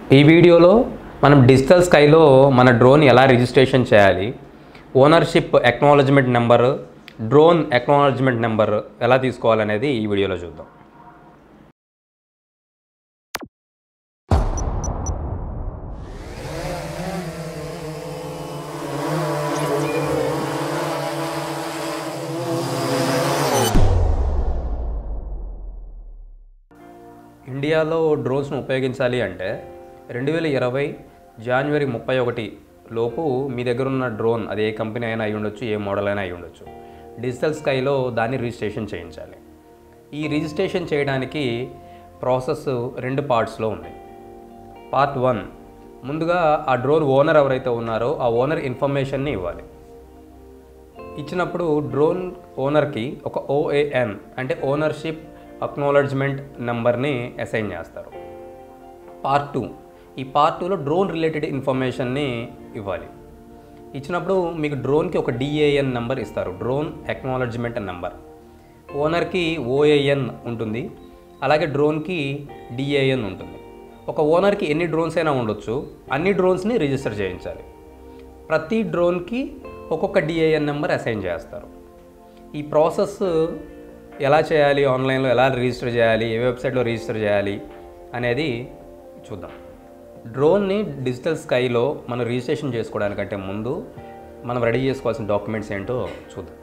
ఈ వీడియోలో మనం డిజిటల్ స్కైలో మన డ్రోన్ ఎలా రిజిస్ట్రేషన్ చేయాలి, ownership acknowledgement number, drone acknowledgement number ఎలా తీసుకోవాలనేది ఈ వీడియోలో చూద్దాం. ఇండియాలో డ్రోన్స్ను ఉపయోగించాలి అంటే 2020 జనవరి 31 లోపు మీ దగ్గర ఉన్న డ్రోన్ అది ఏ కంపెనీ అయినా అయి ఉండొచ్చు, ఏ మోడల్ అయినా అయి ఉండొచ్చు, డిజిటల్ స్కైలో దాన్ని రిజిస్ట్రేషన్ చేయించాలి. ఈ రిజిస్ట్రేషన్ చేయడానికి ప్రాసెస్ 2 పార్ట్స్లో ఉంది. పార్ట్ 1, ముందుగా ఆ డ్రోన్ ఓనర్ ఎవరైతే ఉన్నారో ఆ ఓనర్ ఇన్ఫర్మేషన్ని ఇవ్వాలి. ఇచ్చినప్పుడు డ్రోన్ ఓనర్కి ఒక OAN అంటే ఓనర్షిప్ అక్నాలెడ్జ్మెంట్ నెంబర్ని అసైన్ చేస్తారు. పార్ట్ 2, ఈ పార్ట్ 2లో డ్రోన్ రిలేటెడ్ ఇన్ఫర్మేషన్ని ఇవ్వాలి. ఇచ్చినప్పుడు మీకు డ్రోన్కి ఒక DAN నెంబర్ ఇస్తారు, డ్రోన్ అక్నాలెడ్జ్మెంట్ నెంబర్. ఓనర్కి OAN ఉంటుంది, అలాగే డ్రోన్కి DAN ఉంటుంది. ఒక ఓనర్కి ఎన్ని డ్రోన్స్ అయినా ఉండొచ్చు, అన్ని డ్రోన్స్ని రిజిస్టర్ చేయించాలి. ప్రతి డ్రోన్కి ఒక్కొక్క DAN నెంబర్ అసైన్ చేస్తారు. ఈ ప్రాసెస్ ఎలా చేయాలి, ఆన్లైన్లో ఎలా రిజిస్టర్ చేయాలి, ఏ వెబ్సైట్లో రిజిస్టర్ చేయాలి అనేది చూద్దాం. డ్రోన్ని డిజిటల్ స్కైలో మనం రిజిస్ట్రేషన్ చేసుకోవడానికంటే ముందు మనం రెడీ చేసుకోవాల్సిన డాక్యుమెంట్స్ ఏంటో చూద్దాం.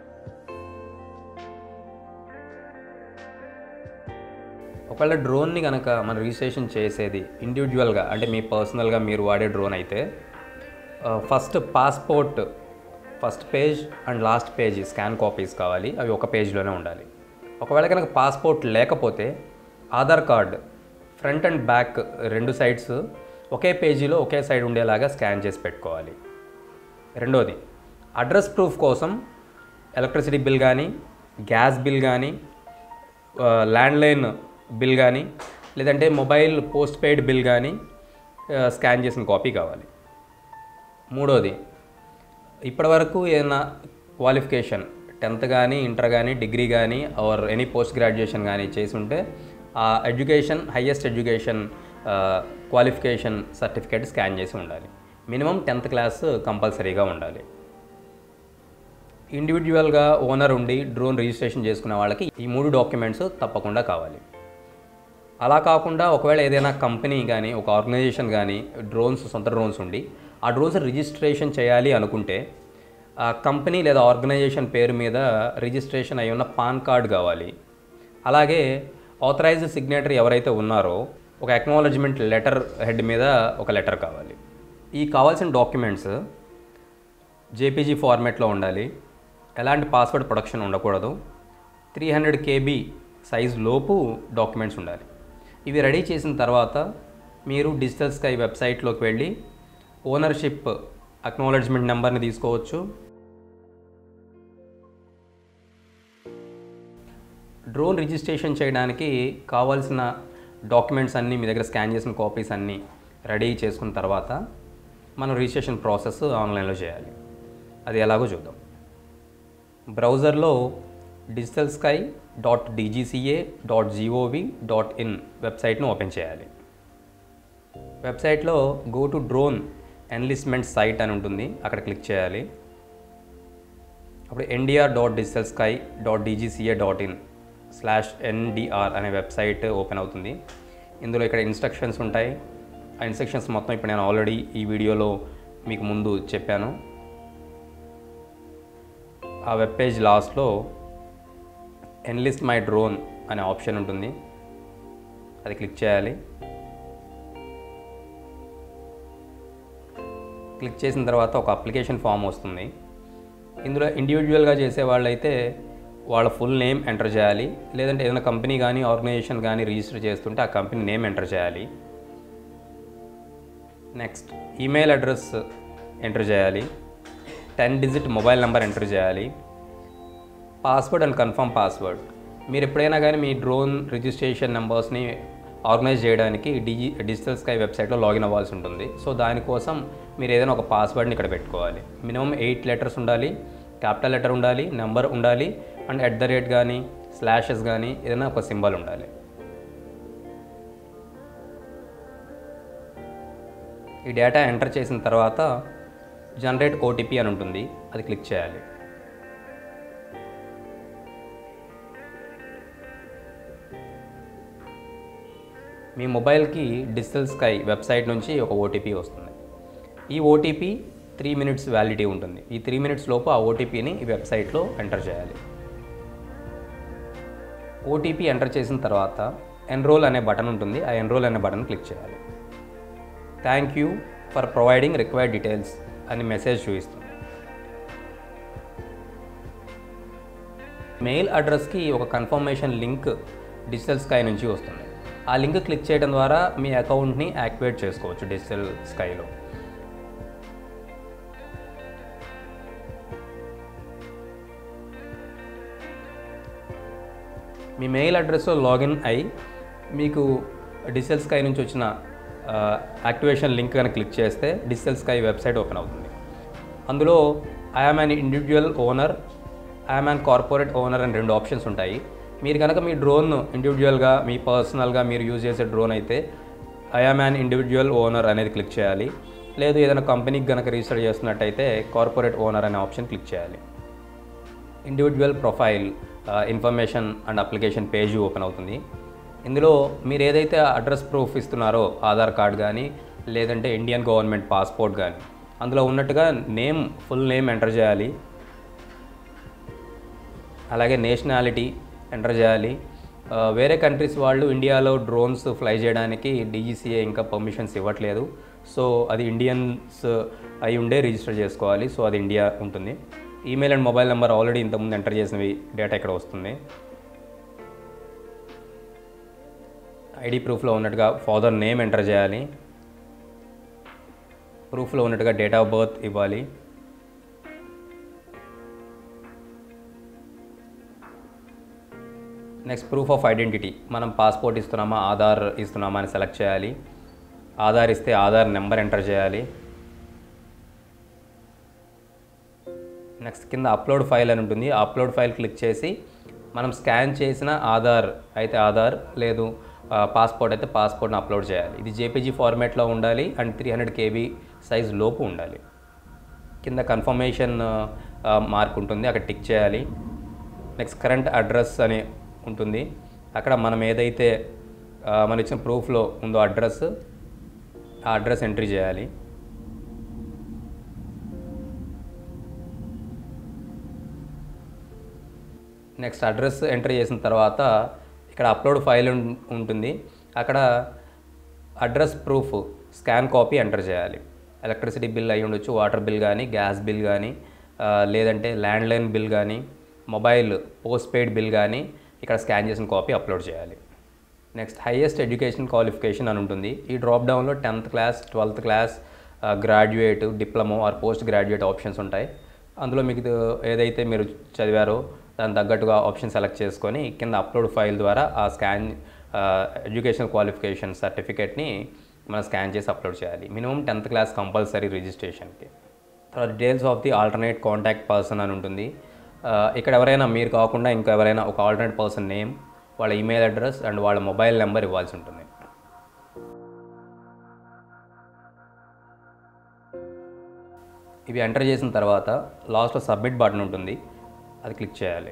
ఒకవేళ డ్రోన్ని కనుక మనం రిజిస్ట్రేషన్ చేసేది ఇండివిజువల్గా అంటే మీ పర్సనల్గా మీరు వాడే డ్రోన్ అయితే first passport first page and last page scan copies కావాలి, అవి ఒక పేజ్లోనే ఉండాలి. ఒకవేళ కనుక పాస్పోర్ట్ లేకపోతే Aadhaar card front and back 2 sides ఒకే పేజీలో ఒకే సైడ్ ఉండేలాగా స్కాన్ చేసి పెట్టుకోవాలి. రెండోది, అడ్రస్ ప్రూఫ్ కోసం ఎలక్ట్రిసిటీ బిల్ కానీ, గ్యాస్ బిల్ కానీ, ల్యాండ్లైన్ బిల్ కానీ, లేదంటే మొబైల్ పోస్ట్ పెయిడ్ బిల్ కానీ స్కాన్ చేసిన కాపీ కావాలి. మూడోది, ఇప్పటివరకు ఏదైనా క్వాలిఫికేషన్ 10th కానీ, ఇంటర్ కానీ, డిగ్రీ కానీ ఆర్ ఎనీ పోస్ట్ గ్రాడ్యుయేషన్ కానీ చేసి ఉంటే ఆ education highest education qualification certificate scan చేసి ఉండాలి. మినిమం 10th క్లాస్ కంపల్సరీగా ఉండాలి. ఇండివిజువల్గా ఓనర్ ఉండి డ్రోన్ రిజిస్ట్రేషన్ చేసుకునే వాళ్ళకి ఈ 3 డాక్యుమెంట్స్ తప్పకుండా కావాలి. అలా కాకుండా ఒకవేళ ఏదైనా కంపెనీ కానీ ఒక ఆర్గనైజేషన్ కానీ సొంత డ్రోన్స్ ఉండి ఆ డ్రోన్స్ రిజిస్ట్రేషన్ చేయాలి అనుకుంటే ఆ కంపెనీ లేదా ఆర్గనైజేషన్ పేరు మీద రిజిస్ట్రేషన్ అయి ఉన్న పాన్ కార్డ్ కావాలి. అలాగే ఆథరైజ్డ్ సిగ్నేటరీ ఎవరైతే ఉన్నారో ఒక అక్నాలెడ్జ్మెంట్ లెటర్ హెడ్ మీద ఒక లెటర్ కావాలి. ఈ కావాల్సిన డాక్యుమెంట్స్ JPG ఫార్మాట్లో ఉండాలి, ఎలాంటి పాస్వర్డ్ ప్రొటెక్షన్ ఉండకూడదు, 300 KB సైజ్ లోపు డాక్యుమెంట్స్ ఉండాలి. ఇవి రెడీ చేసిన తర్వాత మీరు డిజిటల్ స్కై వెబ్సైట్లోకి వెళ్ళి ఓనర్షిప్ అక్నాలెడ్జ్మెంట్ నెంబర్ని తీసుకోవచ్చు. డ్రోన్ రిజిస్ట్రేషన్ చేయడానికి కావాల్సిన డాక్యుమెంట్స్ అన్నీ మీ దగ్గర స్కాన్ చేసిన కాపీస్ అన్నీ రెడీ చేసుకున్న తర్వాత మనం రిజిస్ట్రేషన్ ప్రాసెస్ ఆన్లైన్లో చేయాలి. అది ఎలాగో చూద్దాం. బ్రౌజర్లో digitalsky.dgca.gov.in వెబ్సైట్ను ఓపెన్ చేయాలి. వెబ్సైట్లో go to drone enlistment site అని ఉంటుంది, అక్కడ క్లిక్ చేయాలి. అప్పుడు ndir.digitalsky.dgca.in/ndr అనే వెబ్సైట్ ఓపెన్ అవుతుంది. ఇందులో ఇక్కడ ఇన్స్ట్రక్షన్స్ ఉంటాయి. ఆ ఇన్స్ట్రక్షన్స్ మొత్తం ఇప్పుడు నేను ఆల్రెడీ ఈ వీడియోలో మీకు ముందు చెప్పాను. ఆ వెబ్ పేజ్ లాస్ట్లో ఎన్లిస్ట్ మై డ్రోన్ అనే ఆప్షన్ ఉంటుంది, అది క్లిక్ చేయాలి. క్లిక్ చేసిన తర్వాత ఒక అప్లికేషన్ ఫామ్ వస్తుంది. ఇందులో ఇండివిజువల్గా చేసే వాళ్ళైతే వాళ్ళ ఫుల్ నేమ్ ఎంటర్ చేయాలి, లేదంటే ఏదైనా కంపెనీ కానీ ఆర్గనైజేషన్ కానీ రిజిస్టర్ చేస్తుంటే ఆ కంపెనీ నేమ్ ఎంటర్ చేయాలి. నెక్స్ట్ ఈమెయిల్ అడ్రస్ ఎంటర్ చేయాలి, 10 డిజిట్ మొబైల్ నెంబర్ ఎంటర్ చేయాలి, పాస్వర్డ్ అండ్ కన్ఫర్మ్ పాస్వర్డ్. మీరు ఎప్పుడైనా కానీ మీ డ్రోన్ రిజిస్ట్రేషన్ నెంబర్స్ని ఆర్గనైజ్ చేయడానికి డిజిటల్ స్కై వెబ్సైట్లో లాగిన్ అవ్వాల్సి ఉంటుంది. సో దానికోసం మీరు ఏదైనా ఒక పాస్వర్డ్ని ఇక్కడ పెట్టుకోవాలి. మినిమం 8 లెటర్స్ ఉండాలి, క్యాపిటల్ లెటర్ ఉండాలి, నెంబర్ ఉండాలి, అండ్ @ కానీ స్లాషెస్ కానీ ఏదైనా ఒక సింబల్ ఉండాలి. ఈ డేటా ఎంటర్ చేసిన తర్వాత జనరేట్ ఓటీపీ అని ఉంటుంది, అది క్లిక్ చేయాలి. మీ మొబైల్కి డిజిటల్ స్కై వెబ్సైట్ నుంచి ఒక ఓటీపీ వస్తుంది. ఈ ఓటీపీ 3 minutes వ్యాలిడిటీ ఉంటుంది. ఈ 3 minutes లోపు ఆ ఓటీపీని ఈ వెబ్సైట్లో ఎంటర్ చేయాలి. ఓటీపీ ఎంటర్ చేసిన తర్వాత ఎన్రోల్ అనే బటన్ ఉంటుంది, ఆ ఎన్రోల్ అనే బటన్ క్లిక్ చేయాలి. Thank you for providing required details అని మెసేజ్ చూపిస్తుంది. మెయిల్ అడ్రస్కి ఒక కన్ఫర్మేషన్ లింక్ డిజిటల్ స్కై నుంచి వస్తుంది. ఆ లింక్ క్లిక్ చేయడం ద్వారా మీ అకౌంట్ని యాక్టివేట్ చేసుకోవచ్చు డిజిటల్ స్కైలో. మీ మెయిల్ అడ్రస్లో లాగిన్ అయ్యి మీకు డిజిటల్ స్కై నుంచి వచ్చిన యాక్టివేషన్ లింక్ కనుక క్లిక్ చేస్తే డిజిటల్ స్కై వెబ్సైట్ ఓపెన్ అవుతుంది. అందులో I'm an individual owner, I'm an corporate owner అని 2 ఆప్షన్స్ ఉంటాయి. మీరు కనుక మీ డ్రోన్ ఇండివిజువల్గా మీ పర్సనల్గా మీరు యూజ్ చేసే డ్రోన్ అయితే ఐఎమ్ అన్ ఇండివిజువల్ ఓనర్ అనేది క్లిక్ చేయాలి. లేదు ఏదైనా కంపెనీకి కనుక రిజిస్టర్ చేస్తున్నట్టయితే కార్పొరేట్ ఓనర్ అనే ఆప్షన్ క్లిక్ చేయాలి. Individual profile information and application page open అవుతుంది. ఇందులో మీరు ఏదైతే అడ్రస్ ప్రూఫ్ ఇస్తున్నారో ఆధార్ కార్డ్ కానీ లేదంటే ఇండియన్ గవర్నమెంట్ పాస్పోర్ట్ కానీ అందులో ఉన్నట్టుగా నేమ్, ఫుల్ నేమ్ ఎంటర్ చేయాలి. అలాగే నేషనాలిటీ ఎంటర్ చేయాలి. వేరే కంట్రీస్ వాళ్ళు ఇండియాలో డ్రోన్స్ ఫ్లై చేయడానికి డీజీసీఏ ఇంకా పర్మిషన్స్ ఇవ్వట్లేదు. సో అది ఇండియన్స్ అయి ఉండే రిజిస్టర్ చేసుకోవాలి. సో అది ఇండియా ఉంటుంది. Email and mobile number already ఇంతకుముందు ఎంటర్ చేసినవి డేటా ఇక్కడ వస్తుంది. ఐడి ప్రూఫ్లో ఉన్నట్టుగా ఫాదర్ నేమ్ ఎంటర్ చేయాలి. ప్రూఫ్లో ఉన్నట్టుగా డేట్ ఆఫ్ బర్త్ ఇవ్వాలి. నెక్స్ట్ ప్రూఫ్ ఆఫ్ ఐడెంటిటీ, మనం పాస్పోర్ట్ ఇస్తున్నామా ఆధార్ ఇస్తున్నామా అని సెలెక్ట్ చేయాలి. ఆధార్ ఇస్తే ఆధార్ నెంబర్ ఎంటర్ చేయాలి. నెక్స్ట్ కింద అప్లోడ్ ఫైల్ అని ఉంటుంది. ఆ అప్లోడ్ ఫైల్ క్లిక్ చేసి మనం స్కాన్ చేసిన ఆధార్ అయితే ఆధార్, లేదు పాస్పోర్ట్ అయితే పాస్పోర్ట్ని అప్లోడ్ చేయాలి. ఇది జేపీజీ ఫార్మాట్లో ఉండాలి అండ్ 300 KB సైజ్ లోపు ఉండాలి. కింద కన్ఫర్మేషన్ మార్క్ ఉంటుంది, అక్కడ టిక్ చేయాలి. నెక్స్ట్ కరెంట్ అడ్రస్ అని ఉంటుంది, అక్కడ మనం ఏదైతే మనం ఇచ్చిన ప్రూఫ్లో ఉందో అడ్రస్, ఆ అడ్రస్ ఎంట్రీ చేయాలి. నెక్స్ట్ అడ్రస్ ఎంటర్ చేసిన తర్వాత ఇక్కడ అప్లోడ్ ఫైల్ ఉంటుంది, అక్కడ address proof scan copy enter చేయాలి. ఎలక్ట్రిసిటీ బిల్ అయి ఉండొచ్చు, వాటర్ బిల్ కానీ, గ్యాస్ బిల్ కానీ, లేదంటే ల్యాండ్లైన్ బిల్ కానీ, మొబైల్ పోస్ట్ పెయిడ్ బిల్ కానీ ఇక్కడ స్కాన్ చేసిన కాపీ అప్లోడ్ చేయాలి. నెక్స్ట్ హైయెస్ట్ ఎడ్యుకేషన్ క్వాలిఫికేషన్ అని ఉంటుంది. ఈ డ్రాప్ డౌన్లో 10th class, 12th class, graduate, diploma or post graduate options ఉంటాయి. అందులో మీకు ఏదైతే మీరు చదివారో దాని తగ్గట్టుగా ఆప్షన్ సెలెక్ట్ చేసుకొని కింద అప్లోడ్ ఫైల్ ద్వారా ఆ స్కాన్ ఎడ్యుకేషనల్ క్వాలిఫికేషన్ సర్టిఫికేట్ని మనం స్కాన్ చేసి అప్లోడ్ చేయాలి. మినిమం 10th క్లాస్ కంపల్సరీ రిజిస్ట్రేషన్కి. తర్వాత details of the alternate contact person అని ఉంటుంది. ఇక్కడ ఎవరైనా మీరు కాకుండా ఇంకా ఎవరైనా ఒక ఆల్టర్నేట్ పర్సన్ నేమ్, వాళ్ళ ఈమెయిల్ అడ్రస్ అండ్ వాళ్ళ మొబైల్ నెంబర్ ఇవ్వాల్సి ఉంటుంది. ఇవి ఎంటర్ చేసిన తర్వాత లాస్ట్లో సబ్మిట్ బటన్ ఉంటుంది, అది క్లిక్ చేయాలి.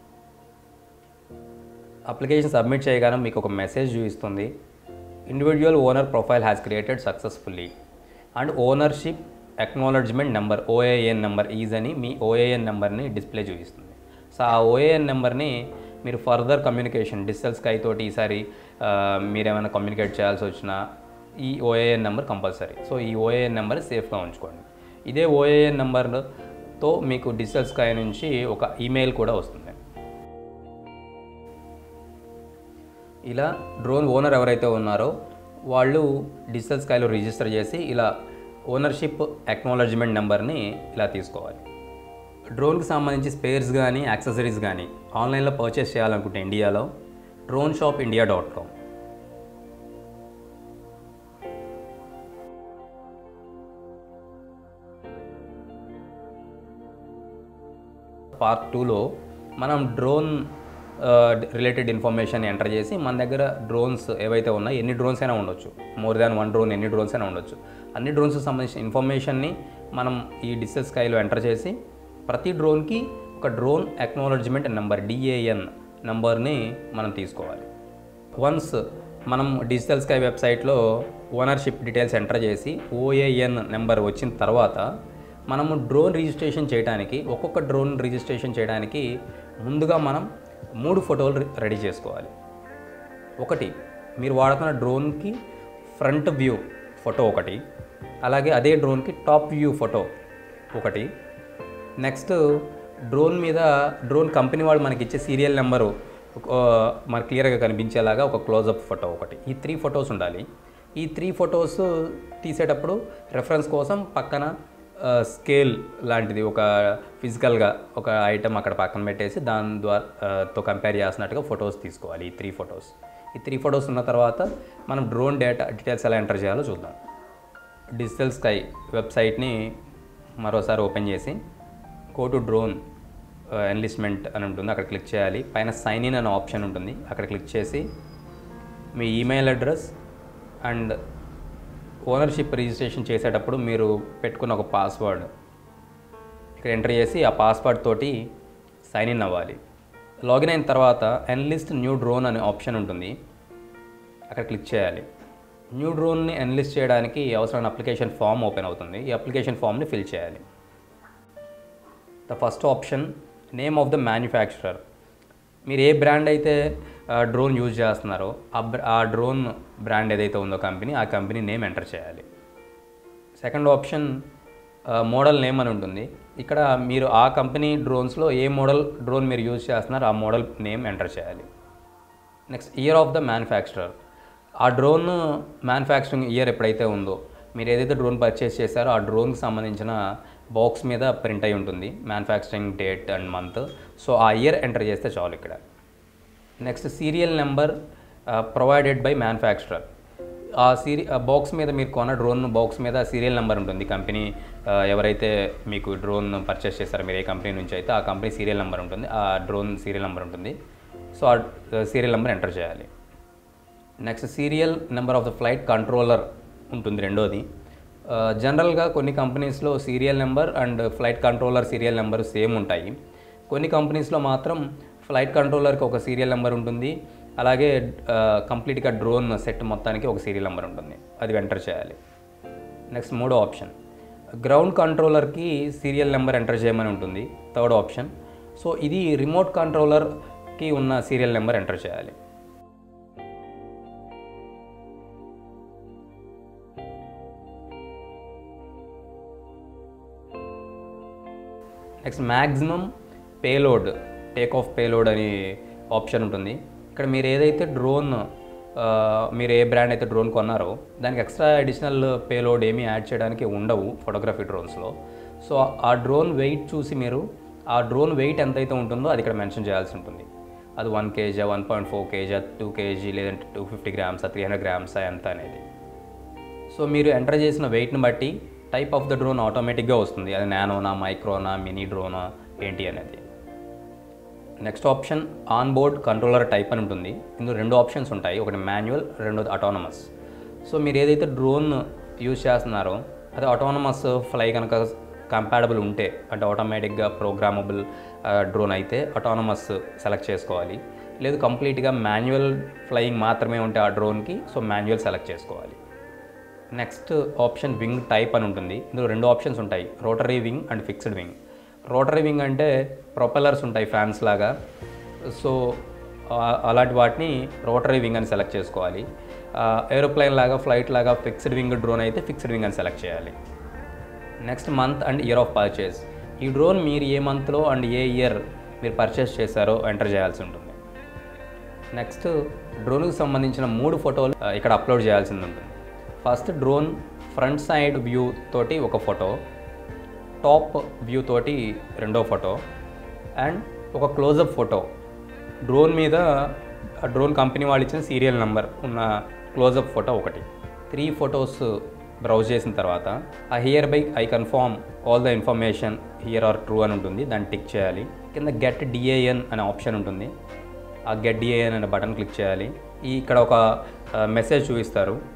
అప్లికేషన్ సబ్మిట్ చేయగానే మీకు ఒక మెసేజ్ చూపిస్తుంది. Individual owner profile has created successfully and ownership acknowledgement number OAN number is అని మీ OAN నెంబర్ని డిస్ప్లే చూపిస్తుంది. సో ఆ OAN నెంబర్ని మీరు ఫర్దర్ కమ్యూనికేషన్ డిజిటల్ స్కై తోటి ఈసారి మీరేమైనా కమ్యూనికేట్ చేయాల్సి వచ్చినా ఈ OAN నెంబర్ కంపల్సరీ. సో ఈ OAN నెంబర్ సేఫ్గా ఉంచుకోండి. ఇదే OAN నెంబర్తో మీకు డిజిటల్ స్కై నుంచి ఒక ఈమెయిల్ కూడా వస్తుంది. ఇలా డ్రోన్ ఓనర్ ఎవరైతే ఉన్నారో వాళ్ళు డిజిటల్ స్కైలో రిజిస్టర్ చేసి ఇలా ఓనర్షిప్ అక్నాలెడ్జ్మెంట్ నెంబర్ని ఇలా తీసుకోవాలి. డ్రోన్కి సంబంధించి స్పేర్స్ కానీ యాక్సెసరీస్ కానీ ఆన్లైన్లో పర్చేస్ చేయాలనుకుంటే ఇండియాలో droneshopindia.com. పార్ట్ 2లో మనం డ్రోన్ రిలేటెడ్ ఇన్ఫర్మేషన్ ఎంటర్ చేసి మన దగ్గర డ్రోన్స్ ఏవైతే ఉన్నాయో ఎన్ని డ్రోన్స్ అయినా ఉండొచ్చు, మోర్ దాన్ 1 డ్రోన్ ఎన్ని డ్రోన్స్ అయినా ఉండొచ్చు, అన్ని డ్రోన్స్కి సంబంధించిన ఇన్ఫర్మేషన్ని మనం ఈ డిజిటల్ స్కైలో ఎంటర్ చేసి ప్రతి డ్రోన్కి ఒక డ్రోన్ అక్నాలెడ్జ్మెంట్ నెంబర్ DAN నెంబర్ని మనం తీసుకోవాలి. వన్స్ మనం డిజిటల్ స్కై వెబ్సైట్లో ఓనర్షిప్ డీటెయిల్స్ ఎంటర్ చేసి OAN నెంబర్ వచ్చిన తర్వాత మనము డ్రోన్ రిజిస్ట్రేషన్ చేయడానికి, ఒక్కొక్క డ్రోన్ రిజిస్ట్రేషన్ చేయడానికి ముందుగా మనం 3 ఫోటోలు రెడీ చేసుకోవాలి. ఒకటి, మీరు వాడుతున్న డ్రోన్కి ఫ్రంట్ వ్యూ ఫోటో ఒకటి, అలాగే అదే డ్రోన్కి టాప్ వ్యూ ఫోటో ఒకటి. నెక్స్ట్ డ్రోన్ కంపెనీ వాళ్ళు మనకి ఇచ్చే సీరియల్ నెంబరు మనకు క్లియర్గా కనిపించేలాగా ఒక క్లోజప్ ఫోటో ఒకటి. ఈ 3 ఫొటోస్ ఉండాలి. ఈ 3 ఫొటోస్ తీసేటప్పుడు రెఫరెన్స్ కోసం పక్కన స్కేల్ లాంటిది ఒక ఫిజికల్గా ఒక ఐటమ్ అక్కడ పక్కన పెట్టేసి దాని ద్వారా కంపేర్ చేసినట్టుగా ఫొటోస్ తీసుకోవాలి. ఈ 3 ఫొటోస్. ఈ 3 ఫొటోస్ ఉన్న తర్వాత మనం డ్రోన్ డీటెయిల్స్ ఎలా ఎంటర్ చేయాలో చూద్దాం. డిజిటల్ స్కై వెబ్సైట్ని మరోసారి ఓపెన్ చేసి గో టు డ్రోన్ ఎన్లిస్ట్మెంట్ అని ఉంటుంది, అక్కడ క్లిక్ చేయాలి. పైన సైన్ ఇన్ అనే ఆప్షన్ ఉంటుంది, అక్కడ క్లిక్ చేసి మీ email address and ownership registration చేసేటప్పుడు మీరు పెట్టుకున్న ఒక పాస్వర్డ్ ఇక్కడ ఎంటర్ చేసి ఆ పాస్వర్డ్ తోటి సైన్ ఇన్ అవ్వాలి. లాగిన్ అయిన తర్వాత ఎన్లిస్ట్ న్యూ డ్రోన్ అనే ఆప్షన్ ఉంటుంది, అక్కడ క్లిక్ చేయాలి. న్యూ డ్రోన్ని ఎన్లిస్ట్ చేయడానికి అవసరమైన అప్లికేషన్ ఫామ్ ఓపెన్ అవుతుంది. ఈ అప్లికేషన్ ఫామ్ని ఫిల్ చేయాలి. The first option name of the manufacturer. మీరు ఏ బ్రాండ్ అయితే డ్రోన్ యూజ్ చేస్తున్నారో ఆ డ్రోన్ బ్రాండ్ ఏదైతే ఉందో కంపెనీ, ఆ కంపెనీ నేమ్ ఎంటర్ చేయాలి. సెకండ్ ఆప్షన్ మోడల్ నేమ్ అని ఉంటుంది. ఇక్కడ మీరు ఆ కంపెనీ డ్రోన్స్లో ఏ మోడల్ డ్రోన్ మీరు యూజ్ చేస్తున్నారో ఆ మోడల్ నేమ్ ఎంటర్ చేయాలి. Next year of the manufacturer. ఆ డ్రోన్ మ్యానుఫ్యాక్చరింగ్ ఇయర్ ఎప్పుడైతే ఉందో, మీరు ఏదైతే డ్రోన్ పర్చేస్ చేశారో ఆ డ్రోన్కి సంబంధించిన బాక్స్ మీద ప్రింట్ అయి ఉంటుంది manufacturing date and month. So ఆ ఇయర్ ఎంటర్ చేస్తే చాలు ఇక్కడ. Next serial number provided by manufacturer. ఆ బాక్స్ మీద మీరు కొన్న డ్రోన్ బాక్స్ మీద సీరియల్ నెంబర్ ఉంటుంది. కంపెనీ ఎవరైతే మీకు డ్రోన్ పర్చేస్ చేస్తారో, మీరు ఏ కంపెనీ నుంచి అయితే ఆ కంపెనీ సీరియల్ నెంబర్ ఉంటుంది, ఆ డ్రోన్ సీరియల్ నెంబర్ ఉంటుంది. సో ఆ సీరియల్ నెంబర్ ఎంటర్ చేయాలి. Next serial number of the flight controller ఉంటుంది రెండోది. జనరల్గా కొన్ని కంపెనీస్లో serial number and flight controller serial number same ఉంటాయి. కొన్ని కంపెనీస్లో మాత్రం ఫ్లైట్ కంట్రోలర్కి ఒక సీరియల్ నెంబర్ ఉంటుంది, అలాగే కంప్లీట్గా డ్రోన్ సెట్ మొత్తానికి ఒక సీరియల్ నెంబర్ ఉంటుంది, అది ఎంటర్ చేయాలి. నెక్స్ట్ మూడో ఆప్షన్ గ్రౌండ్ కంట్రోలర్కి సీరియల్ నెంబర్ ఎంటర్ చేయమని ఉంటుంది, థర్డ్ ఆప్షన్. సో ఇది రిమోట్ కంట్రోలర్కి ఉన్న సీరియల్ నెంబర్ ఎంటర్ చేయాలి. Next maximum payload, take off payload అని ఆప్షన్ ఉంటుంది. ఇక్కడ మీరు ఏదైతే మీరు ఏ బ్రాండ్ అయితే డ్రోన్ కొన్నారో దానికి ఎక్స్ట్రా అడిషనల్ పేలోడ్ ఏమీ యాడ్ చేయడానికి ఉండవు ఫోటోగ్రఫీ డ్రోన్స్లో. సో ఆ డ్రోన్ వెయిట్ చూసి మీరు ఆ డ్రోన్ వెయిట్ ఎంతైతే ఉంటుందో అది ఇక్కడ మెన్షన్ చేయాల్సి ఉంటుంది. అది 1 kg, 1.4 kg, 2 kg, లేదంటే 250 grams, 300 grams ఎంత అనేది. సో మీరు ఎంటర్ చేసిన వెయిట్ని బట్టి టైప్ ఆఫ్ ద డ్రోన్ ఆటోమేటిక్గా వస్తుంది, అది నానోనా, మైక్రోనా, మినీ డ్రోనా ఏంటి అనేది. Next option on board controller type అని ఉంటుంది. ఇందులో 2 ఆప్షన్స్ ఉంటాయి, ఒకటి మాన్యువల్, రెండోది ఆటోనమస్. సో మీరు ఏదైతే డ్రోన్ యూజ్ చేస్తున్నారో అది ఆటోనమస్ ఫ్లై కనుక కంపాటబుల్ ఉంటే, అంటే ఆటోమేటిక్గా ప్రోగ్రామబుల్ డ్రోన్ అయితే ఆటోనమస్ సెలెక్ట్ చేసుకోవాలి. లేదు కంప్లీట్గా మాన్యువల్ ఫ్లయింగ్ మాత్రమే ఉంటే ఆ డ్రోన్కి, సో మాన్యువల్ సెలెక్ట్ చేసుకోవాలి. నెక్స్ట్ ఆప్షన్ వింగ్ టైప్ అని ఉంటుంది. ఇందులో 2 ఆప్షన్స్ ఉంటాయి, rotary wing and fixed wing. Rotary wing అంటే ప్రొపెల్లర్స్ ఉంటాయి ఫ్యాన్స్ లాగా, సో అలాంటి వాటిని రోటరీ వింగ్ అని సెలెక్ట్ చేసుకోవాలి. ఏరోప్లేన్ లాగా, ఫ్లైట్ లాగా ఫిక్స్డ్ వింగ్ డ్రోన్ అయితే ఫిక్స్డ్ వింగ్ అని సెలెక్ట్ చేయాలి. Next month and year of purchase. ఈ డ్రోన్ మీరు ఏ మంత్లో అండ్ ఏ ఇయర్ మీరు పర్చేస్ చేశారో ఎంటర్ చేయాల్సి ఉంటుంది. నెక్స్ట్ డ్రోన్కి సంబంధించిన 3 ఫోటోలు ఇక్కడ అప్లోడ్ చేయాల్సింది ఉంటుంది. First drone front side view తోటి ఒక ఫోటో, టాప్ వ్యూ తోటి రెండో ఫోటో, అండ్ ఒక క్లోజప్ ఫోటో. డ్రోన్ మీద డ్రోన్ కంపెనీ వాళ్ళు ఇచ్చిన సీరియల్ నెంబర్ ఉన్న క్లోజప్ ఫోటో ఒకటి. 3 ఫొటోస్ బ్రౌజ్ చేసిన తర్వాత ఆ hereby I confirm all the information here are true అని ఉంటుంది, దాన్ని టిక్ చేయాలి. కింద గెట్ DAN అనే ఆప్షన్ ఉంటుంది, ఆ గెట్ DAN అనే బటన్ క్లిక్ చేయాలి. ఇక్కడ ఒక మెసేజ్ చూపిస్తారు,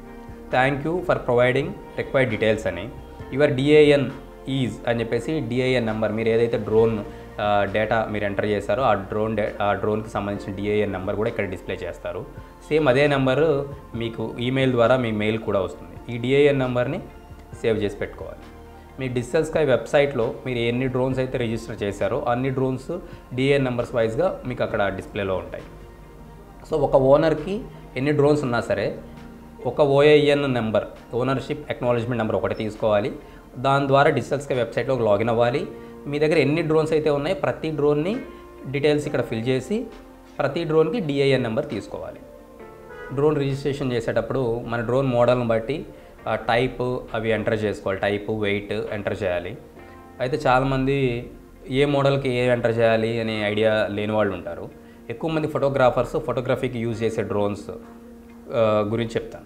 thank you for providing required details అని, యువర్ డిఏఎన్ ఈజ్ అని చెప్పేసి డిఐఎన్ నెంబర్, మీరు ఏదైతే డ్రోన్ డేటా మీరు ఎంటర్ చేశారో ఆ డ్రోన్కి సంబంధించిన డిఐఎన్ నెంబర్ కూడా ఇక్కడ డిస్ప్లే చేస్తారు. సేమ్ అదే నెంబరు మీకు ఈమెయిల్ ద్వారా మీ మెయిల్ కూడా వస్తుంది. ఈ డిఐఎన్ నెంబర్ని సేవ్ చేసి పెట్టుకోవాలి. మీ డిజిటల్ స్కై వెబ్సైట్లో మీరు ఎన్ని డ్రోన్స్ అయితే రిజిస్టర్ చేశారో అన్ని డ్రోన్స్ డిఐఎన్ నెంబర్స్ వైజ్గా మీకు అక్కడ డిస్ప్లేలో ఉంటాయి. సో ఒక ఓనర్కి ఎన్ని డ్రోన్స్ ఉన్నా సరే ఒక OAN number, ownership acknowledgement number ఒకటి తీసుకోవాలి. దాని ద్వారా డిజిటల్ స్కై వెబ్సైట్లోకి లాగిన్ అవ్వాలి. మీ దగ్గర ఎన్ని డ్రోన్స్ అయితే ఉన్నాయో ప్రతి డ్రోన్ని డీటెయిల్స్ ఇక్కడ ఫిల్ చేసి ప్రతి డ్రోన్కి డిఐఎన్ నెంబర్ తీసుకోవాలి. డ్రోన్ రిజిస్ట్రేషన్ చేసేటప్పుడు మన డ్రోన్ మోడల్ని బట్టి టైప్ అవి ఎంటర్ చేసుకోవాలి. టైపు, వెయిట్ ఎంటర్ చేయాలి. అయితే చాలామంది ఏ మోడల్కి ఏ ఎంటర్ చేయాలి అనే ఐడియా లేని వాళ్ళు ఉంటారు. ఎక్కువ మంది ఫోటోగ్రాఫర్స్ ఫోటోగ్రఫీకి యూజ్ చేసే డ్రోన్స్ గురించి చెప్తాను.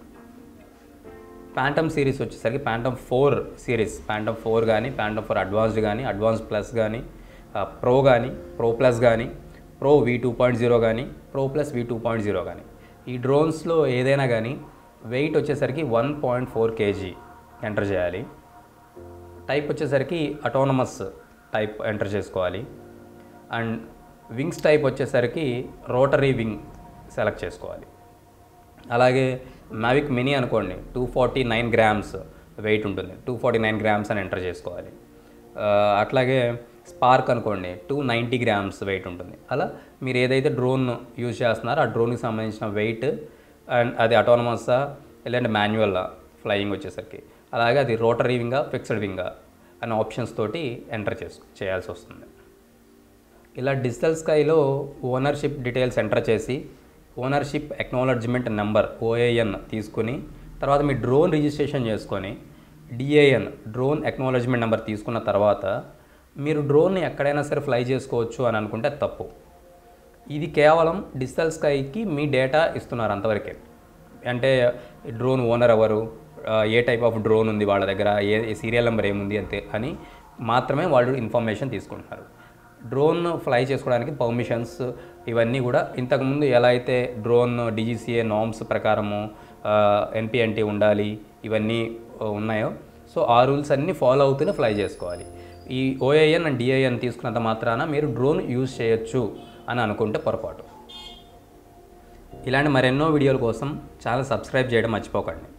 ప్యాంటమ్ సిరీస్ వచ్చేసరికి ప్యాంటమ్ 4 సిరీస్, ప్యాంటమ్ 4 కానీ, ప్యాంటమ్ 4 అడ్వాన్స్డ్ కానీ, అడ్వాన్స్ ప్లస్ కానీ, ప్రో కానీ, ప్రో ప్లస్ కానీ, ప్రో V2.0 కానీ, ప్రో ప్లస్ V2.0 కానీ, ఈ డ్రోన్స్లో ఏదైనా కానీ వెయిట్ వచ్చేసరికి 1.4 kg ఎంటర్ చేయాలి. టైప్ వచ్చేసరికి అటానమస్ టైప్ ఎంటర్ చేసుకోవాలి. అండ్ వింగ్స్ టైప్ వచ్చేసరికి రోటరీ వింగ్ సెలెక్ట్ చేసుకోవాలి. అలాగే మావిక్ మినీ అనుకోండి 249 grams వెయిట్ ఉంటుంది, 249 grams అని ఎంటర్ చేసుకోవాలి. అట్లాగే స్పార్క్ అనుకోండి 290 grams వెయిట్ ఉంటుంది. అలా మీరు ఏదైతే డ్రోన్ యూజ్ చేస్తున్నారో ఆ డ్రోన్కి సంబంధించిన వెయిట్ అండ్ అది అటానమస్సా లేదంటే మాన్యువల్లా ఫ్లయింగ్ వచ్చేసరికి, అలాగే అది రోటరీ వింగా, ఫిక్స్డ్ వింగా అనే ఆప్షన్స్ తోటి ఎంటర్ చేయాల్సి వస్తుంది. ఇలా డిజిటల్ స్కైలో ఓనర్షిప్ డీటెయిల్స్ ఎంటర్ చేసి ఓనర్షిప్ అక్నాలెడ్జ్మెంట్ నెంబర్ ఓఏఎన్ తీసుకుని తర్వాత మీ డ్రోన్ రిజిస్ట్రేషన్ చేసుకొని డిఏఎన్ డ్రోన్ అక్నాలెడ్జ్మెంట్ నెంబర్ తీసుకున్న తర్వాత మీరు డ్రోన్ని ఎక్కడైనా సరే ఫ్లై చేసుకోవచ్చు అని అనుకుంటే తప్పు. ఇది కేవలం డిజిటల్ స్కైకి మీ డేటా ఇస్తున్నారు అంతవరకే. అంటే డ్రోన్ ఓనర్ ఎవరు, ఏ టైప్ ఆఫ్ డ్రోన్ ఉంది వాళ్ళ దగ్గర, ఏ సీరియల్ నెంబర్ ఏముంది అంతే అని మాత్రమే వాళ్ళు ఇన్ఫర్మేషన్ తీసుకుంటున్నారు. డ్రోన్ ఫ్లై చేసుకోవడానికి పర్మిషన్స్ ఇవన్నీ కూడా ఇంతకుముందు ఎలా అయితే డ్రోన్ DGCA నార్మ్స్ ప్రకారము NPNT ఉండాలి ఇవన్నీ ఉన్నాయో, సో ఆ రూల్స్ అన్నీ ఫాలో అవుతూనే ఫ్లై చేసుకోవాలి. ఈ OAN అండ్ DAN తీసుకున్నంత మాత్రాన మీరు డ్రోన్ యూజ్ చేయొచ్చు అని అనుకుంటే పొరపాటు. ఇలాంటి మరెన్నో వీడియోల కోసం ఛానల్ సబ్స్క్రైబ్ చేయడం మర్చిపోకండి.